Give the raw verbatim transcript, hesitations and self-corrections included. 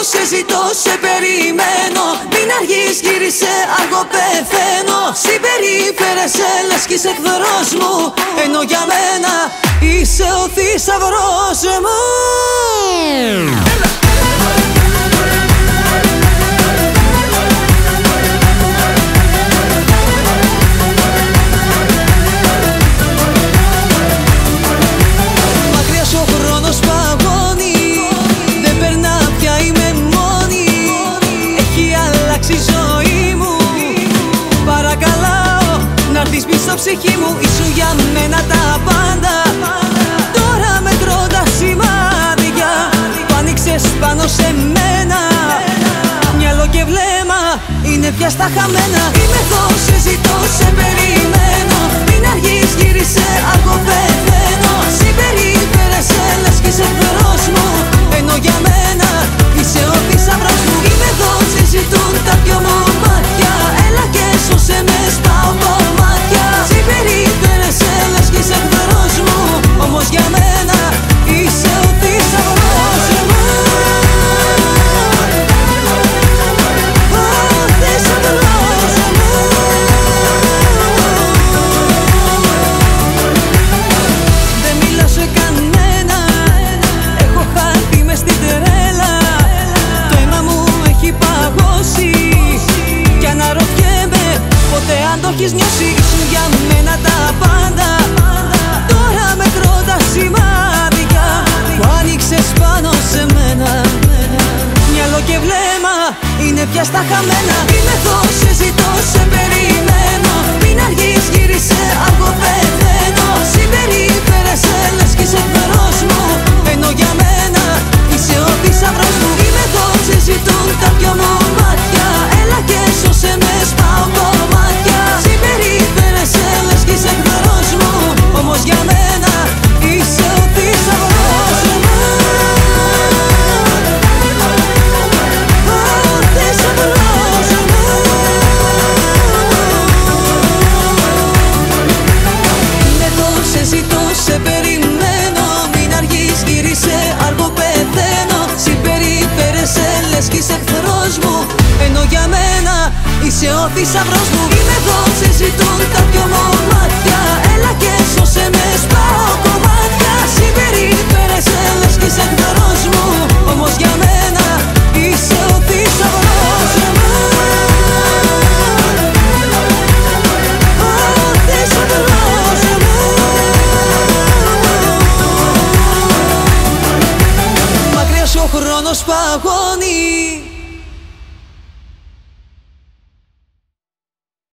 σε ζητώ, σε περιμένω. Μην αργείς, γύρισε, αργό πεθαίνω. Συμπεριφέρεσαι λες κι είσαι εχθρός μου, ενώ για μένα είσαι ο θησαυρός μου. Μακριά σου ο χρόνος παγώνει, δεν περνά πια, είμαι μόνη. Έχει αλλάξει η ζωή μου, παρακαλάω να'ρθεις πίσω ψυχή μου. Ήσου για μένα τα πάντα, τώρα μετρώ τα σημάδια που άνοιξες πάνω σε μένα. Μυαλό και βλέμμα είναι πια στα χαμένα. Είμαι εδώ, σε ζητώ, σε περιμένω. Μην αργείς, γύρισε, αργό πεθαίνω. Συμπεριφέρεσαι λες κι είσαι εχθρός μου, ενώ για μένα είσαι ο θησαυρός μου. Είμαι εδώ, σε ζητούν τα δυο μου μάτια. Έλα και σώσε με, σπάω κομμάτια. Συμπεριφέρεσαι λες κι είσαι εχθρός μου, όμως για μένα είσαι ο θησαυρός μου. Έχεις νιώσει, ήσουν για μένα τα πάντα, τώρα μετρώ τα σημάδια που άνοιξες πάνω σε μένα. Μυαλό και βλέμμα είναι πια στα χαμένα. Είμαι εδώ, σε ζητώ, σε περιμένω. Μην αργείς, γύρισε, αργό πεθαίνω. Συμπεριφέρεσαι λες κι είσαι εχθρός μου, ενώ για μένα είσαι ο θησαυρός μου. Είμαι εδώ, σε ζητούν τα δυο μου μάτια. Έλα και σώσε με, σπάω κομμάτια. Συμπεριφέρεσαι λες κι είσαι εχθρός μου, όμως για μένα είσαι ο θησαυρός μου. Ο θησαυρός μου. Είμαι εδώ, σε ζητώ, σε περιμένω. Μην αργείς, γύρισε, αργό πεθαίνω. Συμπεριφέρεσαι λες κι είσαι εχθρός μου, ενώ για μένα είσαι ο θησαυρός μου. Είμαι εδώ, σε ζητούν τα δυο μου μάτια. Έλα και σώσε με, σπάω κομμάτια. Συμπεριφέρεσαι λες κι είσαι εχθρός μου, όμως για μένα είσαι ο θησαυρός μου. Ο θησαυρός μου. Μακριά σου ο χρόνος παγώνει,